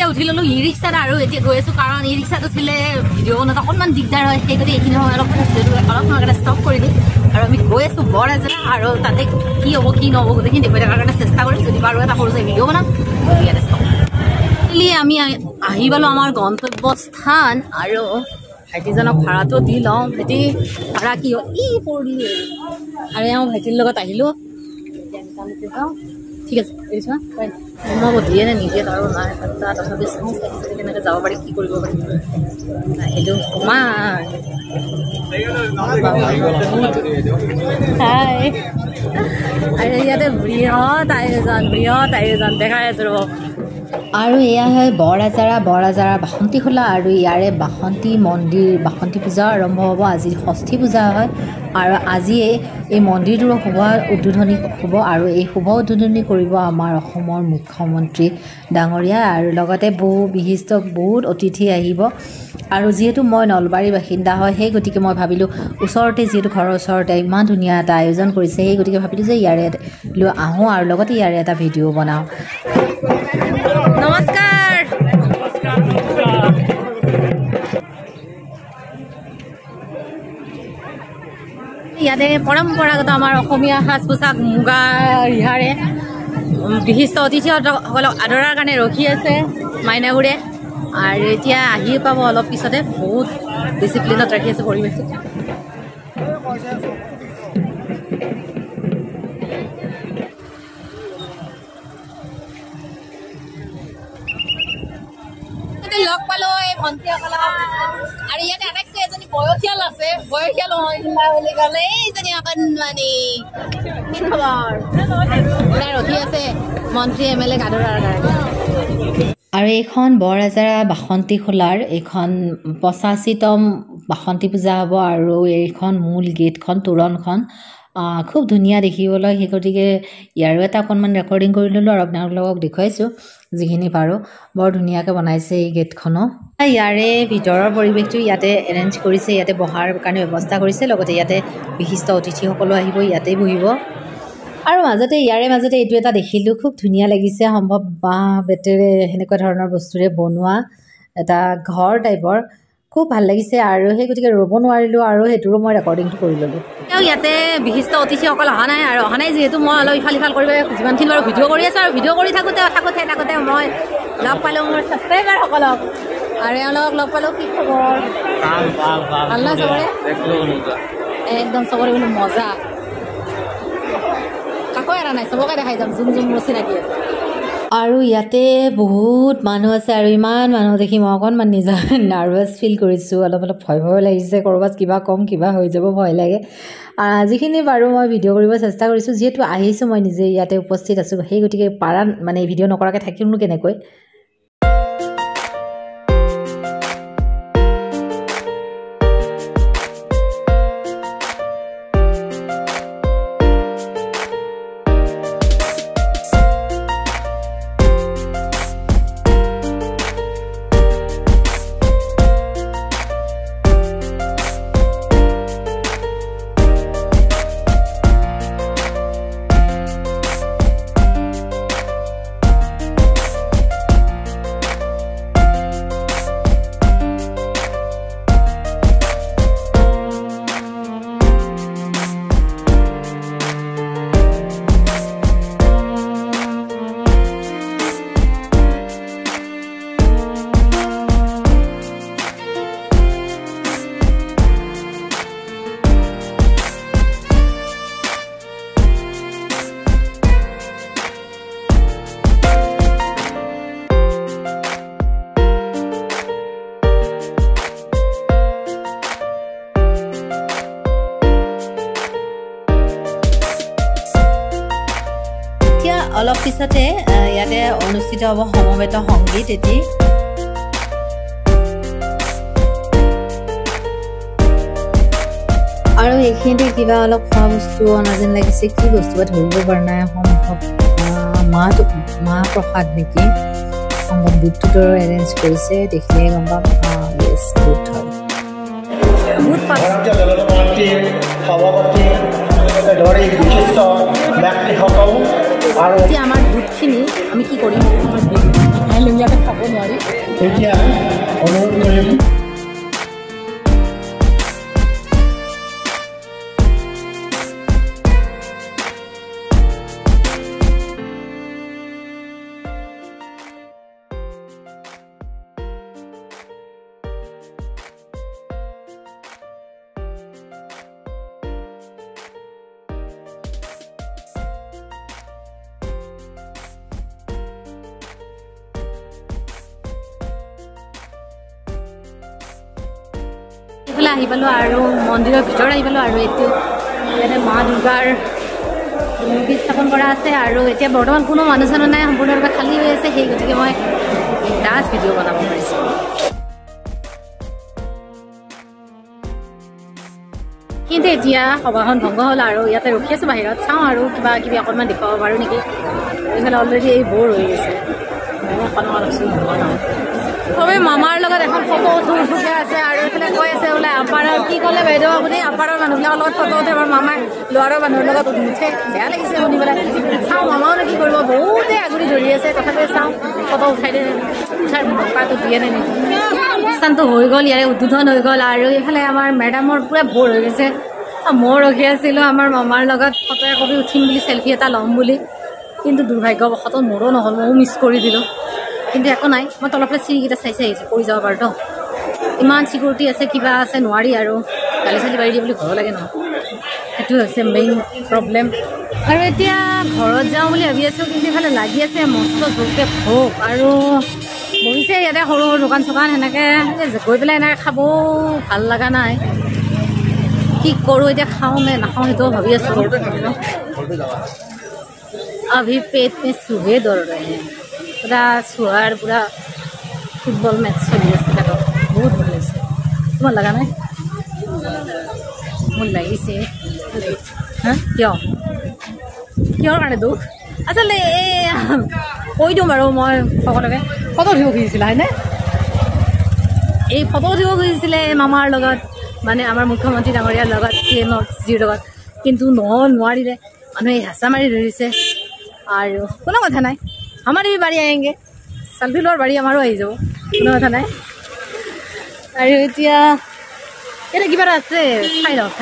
এতিয়া উঠি ললো ই ৰিক্সাত আৰু এতিয়া গৈ আছো কাৰণ ই ৰিক্সাত উঠিলে ভিডিঅ' বনোৱাত অকণমান দিগদাৰ হয় সেই গতিকে এইখিনি সময় অলপ সময় কাৰণে ষ্টপ কৰি দিম আৰু আমি গৈ আছো বৰ এজেৰা আৰু তাতে কি হ'ব কি নহ'ব গোটেইখিনি দেখুৱাই থকাৰ কাৰণে চেষ্টা কৰিম যদি বাৰু এটা সৰু চাই ভিডিঅ' বনাম ইয়াতে ষ্টপ আমি আহি পালো আমাৰ গন্তব্যস্থান আৰু ভাইটিজনক ভাড়াটো দি লওঁ ভাইটি ভাড়া কি হয় ই পৰি আৰু এওঁ ভাইটিৰ লগত আহিলোঁ যাওঁ ঠিক আছে এৰিছোঁ সোমাব দিয়ে নে নিদিয়ে তাৰ নাই তথাপি চাওঁ কেনেকৈ যাব পাৰি কি কৰিব পাৰি সেইটো সোমাই আৰু ইয়াতে বৃহৎ আয়োজন দেখাই আছোঁ ৰ'ব আৰু এয়া হয় বৰআজাৰা বাসন্তী খোলা আৰু ইয়াৰে বাসন্তী মন্দিৰ বাসন্তী পূজা আৰম্ভ হ'ব আজি ষষ্ঠী পূজা হয় আৰু আজিয়ে এই মন্দিৰটোৰ শুভ উদ্বোধনী হ'ব আৰু এই শুভ উদ্বোধনী কৰিব আমাৰ অসমৰ মুখ্যমন্ত্ৰী ডাঙৰীয়া আৰু লগতে বহুত অতিথি আহিব আৰু যিহেতু মই নলবাৰীৰ বাসিন্দা হয় সেই গতিকে মই ভাবিলোঁ ওচৰতে যিহেতু ঘৰৰ ওচৰতে ইমান ধুনীয়া এটা আয়োজন কৰিছে সেই গতিকে ভাবিলোঁ যে ইয়াৰে লৈ আহোঁ আৰু লগতে ইয়াৰে এটা ভিডিঅ' বনাওঁ নমস্কাৰ ইয়াতে পৰম্পৰাগত আমাৰ অসমীয়া সাজ পোছাক মুগা ৰিহাৰে বিশিষ্ট অতিথিসকলক আদৰাৰ কাৰণে ৰখি আছে মাইনাবোৰে আৰু এতিয়া আহি পাব অলপ পিছতে বহুত ডিচিপ্লিনত ৰাখি আছে পৰিৱেশটো লগ পালো এই ভণ্টিসকলক আৰু ইয়াতে আটাইতকৈ এজনী বয়সীয়াল আছে বয়সীয়াল মহিলা বুলি ক'লে এইজনী অকণমানি কি খবৰ ৰখি আছে মন্ত্ৰী MLA আদৰাৰ কাৰণে আৰু এইখন বৰআজাৰা বাসন্তী খোলাৰ এইখন 85তম বাসন্তী পূজা হ'ব আৰু এইখন মূল গেটখন তোৰণখন খুব ধুনীয়া দেখিবলৈ সেই গতিকে ইয়াৰো এটা অকণমান ৰেকৰ্ডিং কৰি ল'লোঁ আৰু আপোনালোকক দেখুৱাইছোঁ যিখিনি পাৰোঁ বৰ ধুনীয়াকৈ বনাইছে এই গেটখনো ইয়াৰে ভিতৰৰ পৰিৱেশটো ইয়াতে এৰেঞ্জ কৰিছে ইয়াতে বহাৰ কাৰণে ব্যৱস্থা কৰিছে লগতে ইয়াতে বিশিষ্ট অতিথিসকলো আহিব ইয়াতেই বহিব আৰু ইয়াৰে মাজতে এইটো এটা দেখিলোঁ খুব ধুনীয়া লাগিছে সম্ভৱ বাঁহ বেতেৰে সেনেকুৱা ধৰণৰ বস্তুৰে বনোৱা এটা ঘৰ টাইপৰ খুব ভাল লাগিছে আৰু সেই গতিকে ৰ'ব নোৱাৰিলোঁ আৰু সেইটোৰো মই ৰেকৰ্ডিংটো কৰি ল'লোঁ ইয়াতে বিশিষ্ট অতিথিসকল অহা নাই যিহেতু মই অলপ ইফাল কৰিব যিমানখিনি বাৰু ভিডিঅ' কৰি আছোঁ আৰু ভিডিঅ' কৰি থাকোঁতে মই লগ পালোঁ মোৰ ছাবস্ক্ৰাইবাৰসকলক আৰু এওঁলোকক লগ পালোঁ কি খবৰ ভাল নাই চবৰে একদম চবৰে বোলো মজা কাকো এৰা নাই চবকে দেখাই যাম যোন মোৰ চিনাকি আছে আৰু ইয়াতে বহুত মানুহ আছে আৰু ইমান মানুহ দেখি মই অকণমান নিজৰ নাৰ্ভাছ ফিল কৰিছোঁ অলপ ভয় লাগিছে ক'ৰবাত কিবা কম কিবা হৈ যাব ভয় লাগে যিখিনি বাৰু মই ভিডিঅ' কৰিব চেষ্টা কৰিছোঁ যিহেতু আহিছোঁ মই নিজে ইয়াতে উপস্থিত আছোঁ সেই গতিকে ভিডিঅ' নকৰাকৈ থাকিমনো কেনেকৈ অলপ পিছতে ইয়াতে অনুষ্ঠিত হ'ব সমবেত সংগীত এটি আৰু এইখিনিতে কিবা অলপ খোৱা বস্তু অনা যেন লাগিছে কি বস্তু বা ধৰিব পৰা নাই সম্ভৱ মাহ প্ৰসাদ নেকি সম্ভৱ বুটটোৰ এৰেঞ্জ কৰিছে দেখিলে গম পাম ইয়েছ বুট হয় বুট সভাপতি ধৰি বিশিষ্ট ব্যক্তিসকল আৰু আমাৰ বুটখিনি আমি কি কৰিম বনাই লৈ ইয়াতে খাব নোৱাৰি এতিয়া অনুৰোধ কৰিম এইফালে আহি পালোঁ আৰু মন্দিৰৰ ভিতৰত আহি পালোঁ আৰু এইটো ইয়াতে মা দুৰ্গাৰ মূৰ্তি স্থাপন কৰা আছে আৰু এতিয়া বৰ্তমান কোনো মানুহ চানুহ নাই সম্পূৰ্ণৰূপে খালী হৈ আছে সেই গতিকে মই ডান্স ভিডিঅ' বনাব পাৰিছোঁ কিন্তু এতিয়া সভাখন ভংগ হ'ল আৰু ইয়াতে ৰখি আছোঁ বাহিৰত চাওঁ আৰু কিবা কিবি অকণমান দেখুৱাব পাৰোঁ নেকি এইফালে অলৰেডি এই বৰ হৈ গৈছে চবেই মামাৰ লগত এখন ফটো উঠোকে আছে আৰু এইফালে কৈ আছে বোলে আপাৰৰ কি ক'লে বাইদেউ আপুনি আপাৰৰ মানুহবিলাকৰ লগত ফটো উঠে আমাৰ মামাৰ ল'ৰাৰ মানুহৰ লগত উঠে বেয়া লাগিছে শুনি পেলাই চাওঁ মামাওনো কি কৰিব বহুতে আগুৰি ধৰি আছে তথাপিও চাওঁ ফটো উঠাই দিয়ে উঠাৰ মৌকাটো দিয়ে নে নেকি অনুষ্ঠানটো হৈ গ'ল ইয়াৰে উদ্বোধন হৈ গ'ল আৰু এইফালে আমাৰ মেডামৰ পূৰা ভৰ হৈ গৈছে মই ৰখি আছিলোঁ আমাৰ মামাৰ লগত ফটো একপি উঠিম বুলি চেল্ফি এটা ল'ম বুলি কিন্তু দুৰ্ভাগ্যবশতঃ মোৰো নহ'ল ময়ো মিছ কৰি দিলোঁ কিন্তু একো নাই মই তলৰ পৰা চিৰিকেইটা চাই আহিছোঁ পৰি যাব পাৰোঁ ইমান চিকিউৰিটি আছে কিবা আছে নোৱাৰি আৰু গালি চালি পাৰি দিয়ে বুলি ভয় লাগে নহয় সেইটো হৈছে মেইন প্ৰব্লেম আৰু এতিয়া ঘৰত যাওঁ বুলি ভাবি আছোঁ কিন্তু ইফালে লাগি আছে মস্ত জোৰকৈ ভোক আৰু বহিছে ইয়াতে সৰু সৰু দোকান চোকান সেনেকৈ গৈ পেলাই এনেকৈ খাবও ভাল লগা নাই কি কৰোঁ এতিয়া খাওঁ নে নাখাওঁ সেইটোও ভাবি আছোঁ अभी पेट में सुहे दौड़ रहे हैं पूरा सुहार पूरा फुटबल मैच चलि আছে তাতো বহুত ভাল লাগিছে তোমাৰ লগা নাই মোৰ লাগিছে হা কিহৰ কাৰণে দুখ আচলতে কৈ দিওঁ বাৰু মই সকলোকে ফটো উঠিব খুজিছিলা হয়নে এই ফটো উঠিব খুজিছিলে মামাৰ লগত মানে আমাৰ মুখ্যমন্ত্ৰী ডাঙৰীয়াৰ লগত CM-ৰ লগত কিন্তু নোৱাৰিলে মানুহে হেঁচা মাৰি ধৰিছে আৰু কোনো কথা নাই আমাৰ এই বাৰী আহেংগে চেল্ফি লোৱাৰ বাৰী আমাৰো আহি যাব কোনো কথা নাই আৰু এতিয়া এটা কিবা এটা আছে চাই লওঁ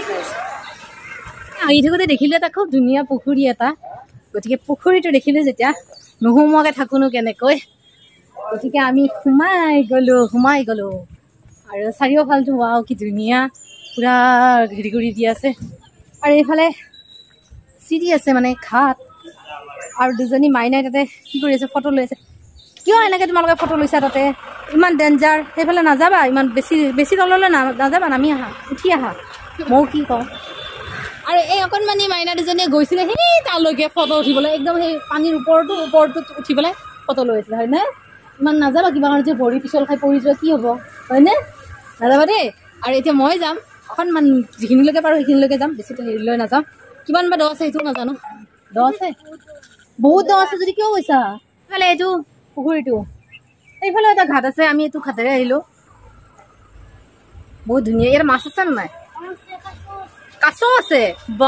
আহি থাকোঁতে দেখিলোঁ এটা খুব ধুনীয়া পুখুৰী এটা গতিকে পুখুৰীটো দেখিলোঁ যেতিয়া নোসোমোৱাকৈ থাকোঁনো কেনেকৈ গতিকে আমি সোমাই গ'লোঁ আৰু চাৰিওফালটো ৱাও কি ধুনীয়া পূৰা হেৰি কৰি দি আছে আৰু এইফালে চিৰি আছে মানে ঘাট আৰু দুজনী মাইনাই তাতে কি কৰি আছে ফটো লৈ আছে কিয় এনেকৈ তোমালোকে ফটো লৈছা তাতে ইমান ডেঞ্জাৰ সেইফালে নাযাবা ইমান বেছি তললৈ নাযাবা নামি আহা উঠি আহা ময়ো কি কওঁ আৰু এই অকণমানি মাইনা দুজনীয়ে গৈছিলে সেই তালৈকে ফটো উঠিবলৈ একদম সেই পানীৰ ওপৰতো উঠি পেলাই ফটো লৈ আছিলে হয়নে ইমান নাযাবা কিবা কাৰণে যে ভৰি পিছল খাই পৰি যোৱা কি হ'ব হয়নে নাযাবা দেই আৰু এতিয়া মই যাম অকণমান যিখিনিলৈকে পাৰোঁ সেইখিনিলৈকে যাম বেছি হেৰিলৈ নাযাওঁ কিমান বা দ আছে সেইটোও নাজানো দ আছে বহুত দ আছে যদি কিয় গৈছা এইফালে এইটো পুখুৰীটো এইফালে এটা ঘাট আছে আমি এইটো ঘাটেৰে আহিলোঁ বহুত ধুনীয়া ইয়াত মাছ আছে নাই কাছ আছে বা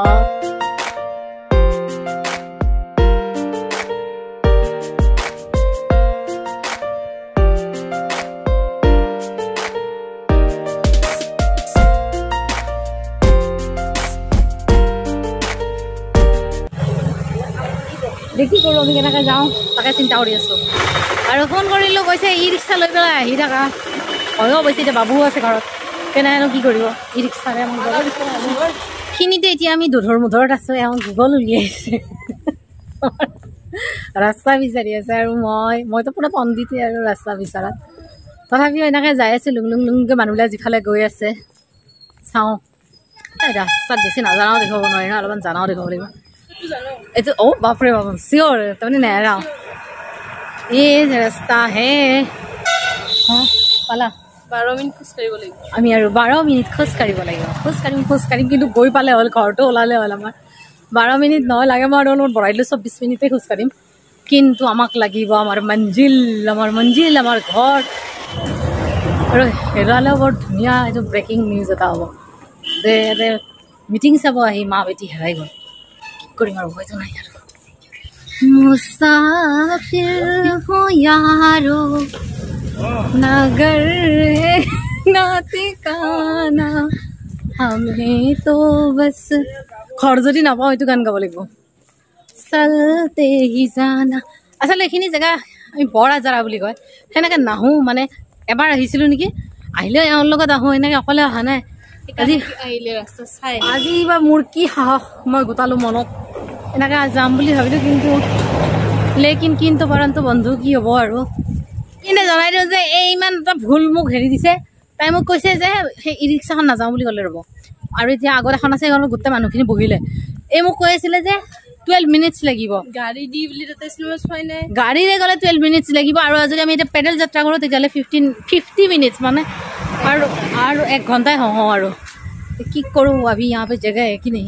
দেখি কৰোঁ আমি কেনেকৈ যাওঁ তাকে চিন্তা কৰি আছোঁ আৰু ফোন কৰিলোঁ কৈছে ই ৰিক্সা লৈ পেলাই আহি থাকা হয়ো অৱশ্যে এতিয়া বাবুও আছে ঘৰত কেনেনো কি কৰিব ই ৰিক্সাৰে খিনিতে এতিয়া আমি দোধৰ মোধৰত আছোঁ এওঁ গুগল উলিয়াইছে ৰাস্তা বিচাৰি আছে আৰু মইতো পুৰা পণ্ডিতে আৰু ৰাস্তা বিচৰাত তথাপিও এনেকৈ যাই আছোঁ লুংকৈ মানুহবিলাক যিফালে গৈ আছে চাওঁ ৰাস্তাত বেছি নাজানাও দেখুৱাব নোৱাৰি ন অলপমান জানাও দেখুৱাব লাগিব এইটো বাপৰে বাপ চিয়'ৰ তাৰমানে নেহেৰাও এই ৰাস্তা হে পালা 12 মিনিট খোজ কাঢ়িব লাগিব আমি আৰু 12 মিনিট খোজ কাঢ়িব লাগিব খোজ কাঢ়িম কিন্তু গৈ পালে হ'ল ঘৰটো ওলালে হ'ল আমাৰ 12 মিনিট নহয় লাগে মই অলপ বঢ়াই দিলোঁ 24 মিনিটে খোজ কাঢ়িম কিন্তু আমাক লাগিব আমাৰ মঞ্জিল আমাৰ ঘৰ আৰু হেৰালেও বৰ ধুনীয়া এইটো ব্ৰেকিং নিউজ এটা হ'ব যে মিটিং চাব আহি মা বেটি হেৰাই গ'ল কি কৰিম আৰু উপায়তো নাই আৰু मुसाफिर हो यारो नगर है ना ठिकाना हमें तो बस घर যদি নাপাওঁ এইটো গান গাব লাগিব চলতে হি জানা আসলে এখিনি জায়গা আমি বৰ আজাৰা বুলি কয় সেনেকে নাহো মানে এবাৰ আহিছিলো নেকি আহিলে এওঁৰ লগত আহো এনেকে অকলে অহা নাই আজি আহিলে ৰাস্তা চাই আজি বা মোৰ কি সাহস মই গোটালো মনত এনেকে যাম বুলি ভাবিলো কিন্তু পৰন্তু বন্ধু কি হ'ব আৰু এনে জনাই দিওঁ যে এই ইমান এটা ভুল মোক হেৰি দিছে তাই মোক কৈছে যে সেই ই ৰিক্সাখন নাযাওঁ বুলি ক'লে ৰ'ব আৰু এতিয়া আগত এখন আছে সেইখনত গোটেই মানুহখিনি বহিলে এই মোক কৈ আছিলে যে 12 মিনিটছ লাগিব গাড়ী দি বুলি তাতে স্ল'ছ হয় নাই গাড়ীৰে গ'লে 12 মিনিটছ লাগিব আৰু যদি আমি এতিয়া পেডেল যাত্ৰা কৰোঁ তেতিয়াহ'লে 50 মিনিটছ মানে আৰু 1 ঘণ্টাই হওঁ আৰু কি কৰোঁ अभी यहाँ पे जगह है कि नहीं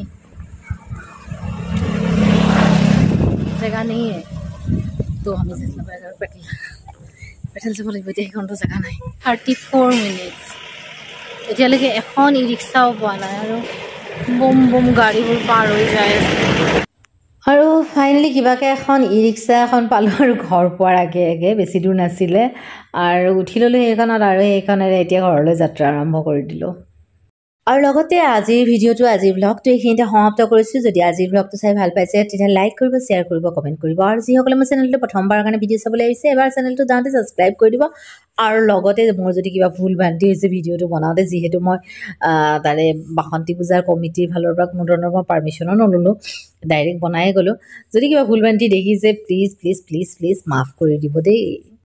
जगह नहीं है तो हमें चलना पड़ेगा पेडल যাব লাগিব এতিয়া সেইখনতো জেগা নাই 34 মিনিটছ এতিয়ালৈকে এখন ই ৰিক্সাও পোৱা নাই আৰু বম বম গাড়ীবোৰ পাৰ হৈ যায় আৰু ফাইনেলি কিবাকে এখন ই ৰিক্সা এখন পালোঁ আৰু ঘৰ পোৱাৰ আগে বেছি দূৰ নাছিলে আৰু উঠি ল'লোঁ সেইখনত আৰু সেইখনেৰে এতিয়া ঘৰলৈ যাত্ৰা আৰম্ভ কৰি দিলোঁ আৰু লগতে আজিৰ ভিডিঅ'টো আজিৰ ব্লগটো এইখিনিতে সমাপ্ত কৰিছোঁ যদি আজিৰ ব্লগটো চাই ভাল পাইছে তেতিয়া লাইক কৰিব শ্বেয়াৰ কৰিব কমেণ্ট কৰিব আৰু যিসকলে মোৰ চেনেলটো প্ৰথমবাৰৰ কাৰণে ভিডিঅ' চাবলৈ আহিছে এবাৰ চেনেলটো যাওঁতে ছাবস্ক্ৰাইব কৰি দিব আৰু লগতে মোৰ যদি কিবা ভুল ভ্ৰান্তি হৈছে ভিডিঅ'টো বনাওঁতে যিহেতু মই তাৰে বাসন্তী পূজাৰ কমিটিৰ ফালৰ পৰা কোনো ধৰণৰ মই পাৰ্মিশ্যনো নল'লোঁ ডাইৰেক্ট বনায়ে গ'লোঁ যদি কিবা ভুল ভ্ৰান্তি দেখিছে প্লিজ প্লিজ প্লিজ প্লিজ মাফ কৰি দিব দেই